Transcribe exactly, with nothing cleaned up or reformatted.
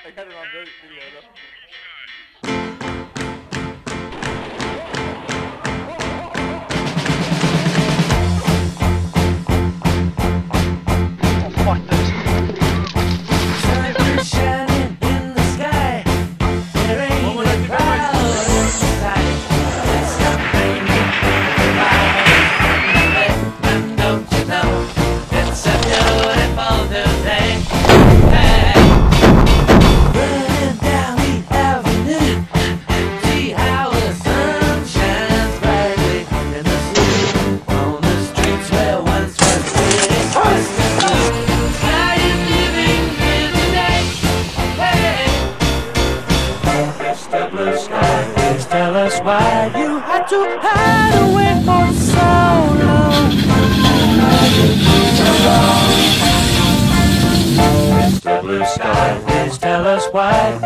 I got it on video though. Tell us why you had to hide away for so long. Mister Blue Sky, please tell us why